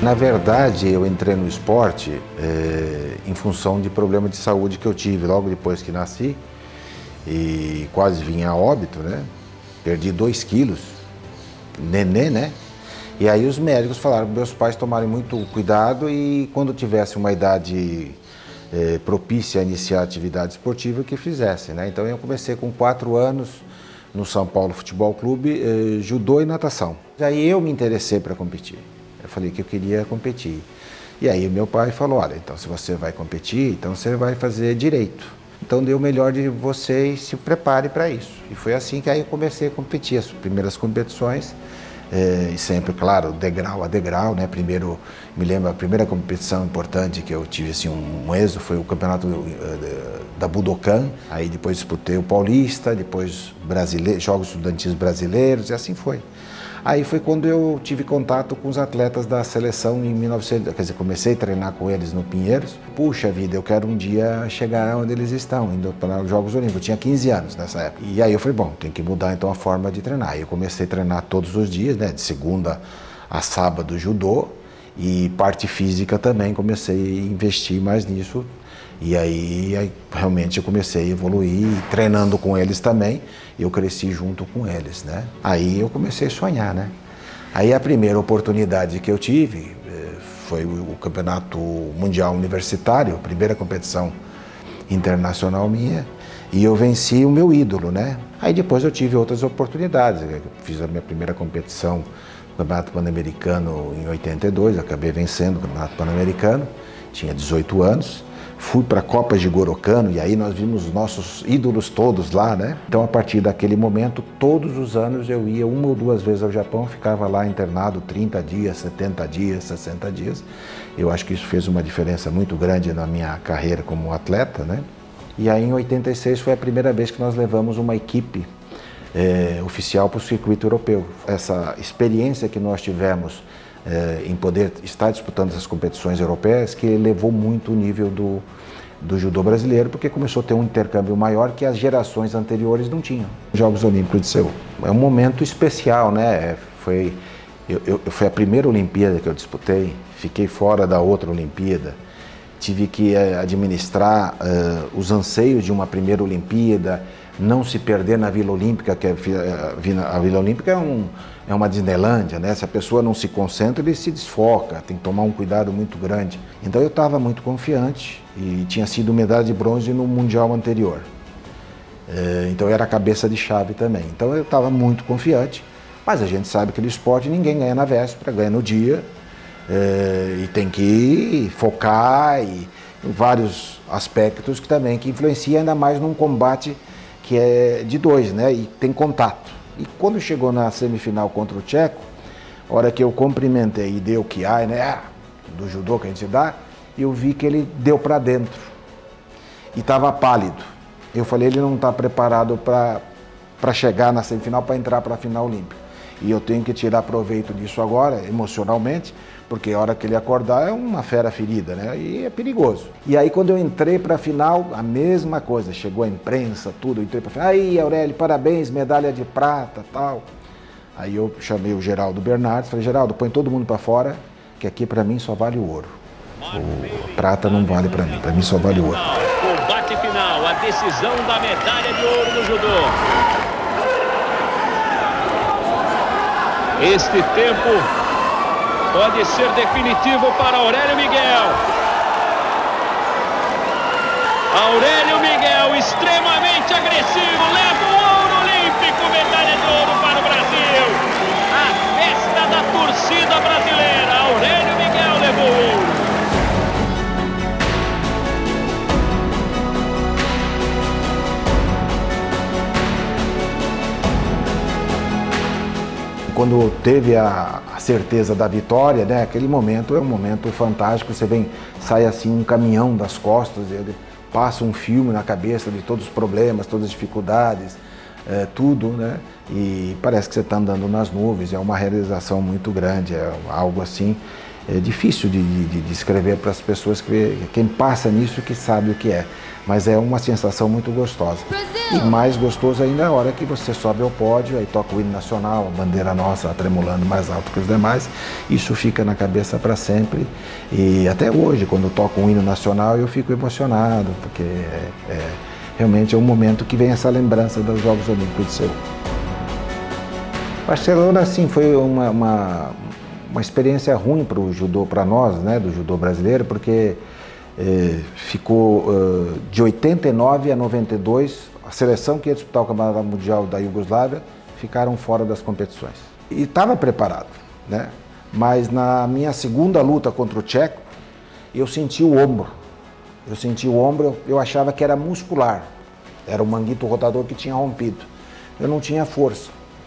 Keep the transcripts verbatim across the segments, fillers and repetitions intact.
Na verdade, eu entrei no esporte é, em função de problema de saúde que eu tive logo depois que nasci e quase vim a óbito, né? Perdi dois quilos, nenê, né? E aí os médicos falaram para meus pais tomarem muito cuidado e quando tivesse uma idade é, propícia a iniciar a atividade esportiva que fizessem, né? Então eu comecei com quatro anos no São Paulo Futebol Clube, é, judô e natação. Aí eu me interessei para competir. Eu falei que eu queria competir. E aí meu pai falou, olha, então se você vai competir, então você vai fazer direito. Então dê o melhor de você e se prepare para isso. E foi assim que aí eu comecei a competir, as primeiras competições. É, e sempre, claro, degrau a degrau, né? Primeiro, me lembro, a primeira competição importante que eu tive, assim, um, um êxito foi o campeonato uh, da Budokan. Aí depois disputei o Paulista, depois brasileiro, Jogos Estudantis Brasileiros e assim foi. Aí foi quando eu tive contato com os atletas da seleção em mil e novecentos, quer dizer, comecei a treinar com eles no Pinheiros. Puxa vida, eu quero um dia chegar onde eles estão, indo para os Jogos Olímpicos. Eu tinha quinze anos nessa época. E aí eu falei, bom, tem que mudar então a forma de treinar. Aí eu comecei a treinar todos os dias, né, de segunda a sábado judô e parte física também, comecei a investir mais nisso. E aí, aí realmente eu comecei a evoluir, treinando com eles também, eu cresci junto com eles, né? Aí eu comecei a sonhar, né? Aí a primeira oportunidade que eu tive foi o Campeonato Mundial Universitário, a primeira competição internacional minha, e eu venci o meu ídolo, né? Aí depois eu tive outras oportunidades, eu fiz a minha primeira competição no Campeonato Pan-Americano em oitenta e dois, acabei vencendo o Campeonato Pan-Americano, tinha dezoito anos. Fui para a Copa Jigoro-Kano e aí nós vimos os nossos ídolos todos lá, né? Então, a partir daquele momento, todos os anos eu ia uma ou duas vezes ao Japão, ficava lá internado trinta dias, setenta dias, sessenta dias. Eu acho que isso fez uma diferença muito grande na minha carreira como atleta, né? E aí, em oitenta e seis, foi a primeira vez que nós levamos uma equipe é, oficial para o circuito europeu. Essa experiência que nós tivemos É, em poder estar disputando essas competições europeias, que elevou muito o nível do, do judô brasileiro, porque começou a ter um intercâmbio maior que as gerações anteriores não tinham. Jogos Olímpicos de Seul. É um momento especial, né? Foi, eu, eu, foi a primeira Olimpíada que eu disputei, fiquei fora da outra Olimpíada, tive que é, administrar uh, os anseios de uma primeira Olimpíada, não se perder na Vila Olímpica, que é, a Vila Olímpica é, um, é uma Disneylândia, né? Se a pessoa não se concentra, ele se desfoca, tem que tomar um cuidado muito grande. Então eu estava muito confiante e tinha sido medalha de bronze no Mundial anterior. É, então eu era cabeça de chave também. Então eu estava muito confiante, mas a gente sabe que no esporte ninguém ganha na véspera, ganha no dia, é, e tem que focar e, em vários aspectos que também que influenciam ainda mais num combate que é de dois, né, e tem contato. E quando chegou na semifinal contra o tcheco, a hora que eu cumprimentei e dei o kiai, né, do judô que a gente dá, eu vi que ele deu para dentro e estava pálido. Eu falei, ele não está preparado para chegar na semifinal, para entrar para a final olímpica. E eu tenho que tirar proveito disso agora, emocionalmente, porque a hora que ele acordar é uma fera ferida, né? E é perigoso. E aí quando eu entrei para a final, a mesma coisa, chegou a imprensa, tudo, eu entrei para a final, aí Aurélio, parabéns, medalha de prata, tal. Aí eu chamei o Geraldo Bernardes, falei, Geraldo, põe todo mundo para fora, que aqui para mim só vale o ouro. O prata não vale para mim, para mim só vale o ouro. Combate final, a decisão da medalha de ouro no judô. Este tempo pode ser definitivo para Aurélio Miguel. Aurélio Miguel, extremamente agressivo, leva o ouro olímpico, medalha de ouro para o Brasil. A festa da torcida brasileira, Aurélio Miguel levou o ouro. Quando teve a, a certeza da vitória, né, aquele momento é um momento fantástico, você vem, sai assim um caminhão das costas, ele passa um filme na cabeça de todos os problemas, todas as dificuldades, é, tudo, né, e parece que você está andando nas nuvens, é uma realização muito grande, é algo assim é difícil de, de, de descrever para as pessoas, que quem passa nisso que sabe o que é. Mas é uma sensação muito gostosa. E mais gostoso ainda é a hora que você sobe ao pódio, aí toca o hino nacional, a bandeira nossa tremulando mais alto que os demais. Isso fica na cabeça para sempre. E até hoje, quando eu toco um hino nacional, eu fico emocionado, porque é, é, realmente é um momento que vem essa lembrança dos Jogos Olímpicos de Seul. Barcelona, sim, foi uma, uma, uma experiência ruim para o judô, para nós, né, do judô brasileiro, porque eh, ficou uh, de oitenta e nove a noventa e dois, a seleção que ia disputar o Campeonato Mundial da Iugoslávia ficaram fora das competições. E estava preparado, né? Mas na minha segunda luta contra o tcheco, eu senti o ombro. Eu senti o ombro, eu achava que era muscular. Era o manguito rotador que tinha rompido. Eu não tinha força.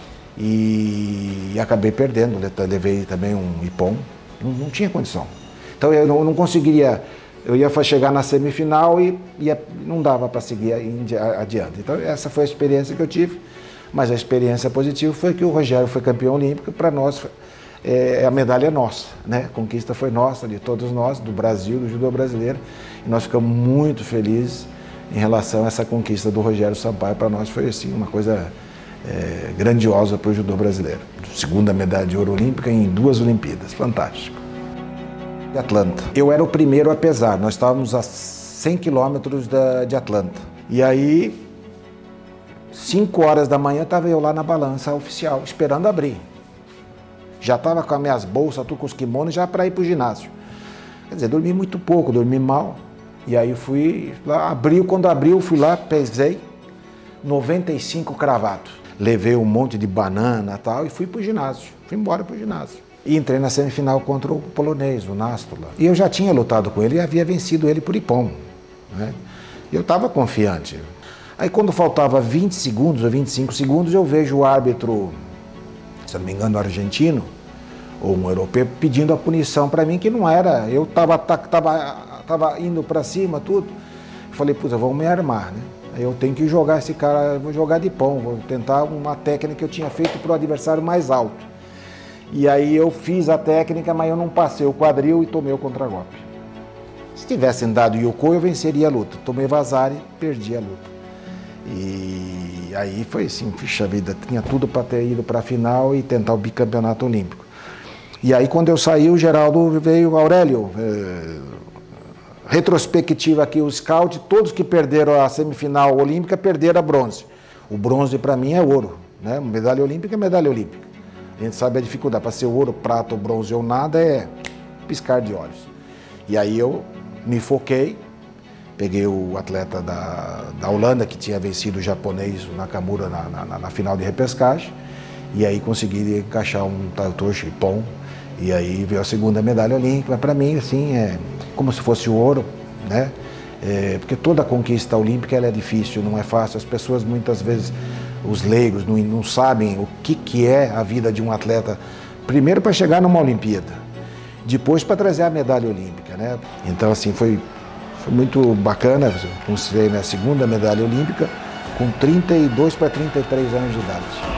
E, e acabei perdendo, levei também um ipom, não, não tinha condição. Então eu não, não conseguiria, eu ia chegar na semifinal e ia, não dava para seguir adiante. Então essa foi a experiência que eu tive, mas a experiência positiva foi que o Rogério foi campeão olímpico, para nós é, a medalha é nossa, né? A conquista foi nossa, de todos nós, do Brasil, do judô brasileiro, e nós ficamos muito felizes em relação a essa conquista do Rogério Sampaio. Para nós foi assim uma coisa É, grandiosa para o judô brasileiro. Segunda medalha de ouro olímpica em duas Olimpíadas, fantástico. De Atlanta. Eu era o primeiro a pesar, nós estávamos a cem quilômetros de Atlanta. E aí, cinco horas da manhã, estava eu lá na balança oficial, esperando abrir. Já estava com as minhas bolsas, tudo com os kimonos, já para ir para o ginásio. Quer dizer, dormi muito pouco, dormi mal. E aí fui lá, abriu, quando abriu, fui lá, pesei, noventa e cinco cravados. Levei um monte de banana e tal e fui para o ginásio, fui embora para o ginásio. E entrei na semifinal contra o polonês, o Nastula. E eu já tinha lutado com ele e havia vencido ele por ipom, né? E eu estava confiante. Aí quando faltava vinte segundos ou vinte e cinco segundos, eu vejo o árbitro, se não me engano, argentino, ou um europeu, pedindo a punição para mim, que não era. Eu estava tava, tava indo para cima, tudo. Eu falei, puta, vamos me armar, né? Eu tenho que jogar esse cara, vou jogar de pão, vou tentar uma técnica que eu tinha feito para o adversário mais alto. E aí eu fiz a técnica, mas eu não passei o quadril e tomei o contragolpe. Se tivessem dado Yoko, eu venceria a luta. Tomei Vasari, perdi a luta. E aí foi assim, puxa vida, tinha tudo para ter ido para a final e tentar o bicampeonato olímpico. E aí quando eu saí, o Geraldo veio, Aurélio, é... retrospectiva aqui, o scout, todos que perderam a semifinal olímpica perderam a bronze. O bronze para mim é ouro, né? Medalha olímpica é medalha olímpica. A gente sabe a dificuldade, para ser ouro, prata, ou bronze ou nada é piscar de olhos. E aí eu me foquei, peguei o atleta da, da Holanda que tinha vencido o japonês, o Nakamura, na, na, na final de repescagem, e aí consegui encaixar um Tatoshi Ippon, e aí veio a segunda medalha olímpica. Para mim, assim, é como se fosse o ouro, né? É, porque toda conquista olímpica ela é difícil, não é fácil. As pessoas, muitas vezes, os leigos, não, não sabem o que, que é a vida de um atleta, primeiro para chegar numa Olimpíada, depois para trazer a medalha olímpica, né? Então, assim, foi, foi muito bacana. Conquistei minha segunda medalha olímpica com trinta e dois para trinta e três anos de idade.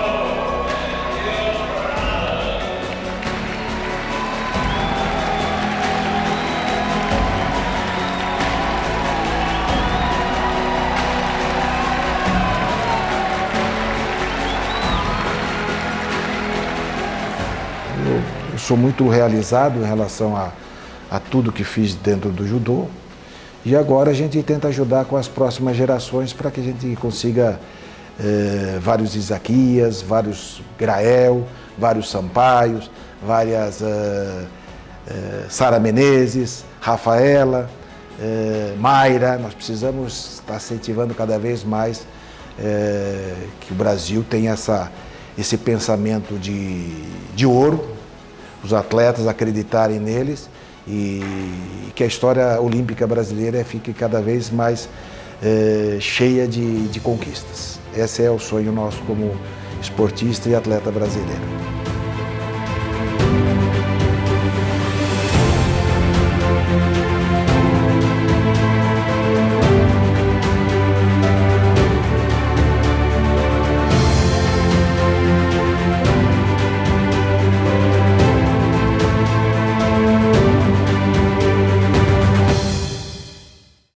Sou muito realizado em relação a, a tudo que fiz dentro do judô, e agora a gente tenta ajudar com as próximas gerações para que a gente consiga eh, vários Isaquias, vários Grael, vários Sampaios, várias eh, eh, Sara Menezes, Rafaela, eh, Mayra. Nós precisamos estar incentivando cada vez mais eh, que o Brasil tenha essa, esse pensamento de, de ouro, os atletas acreditarem neles e que a história olímpica brasileira fique cada vez mais é, cheia de, de conquistas. Esse é o sonho nosso como esportista e atleta brasileiro.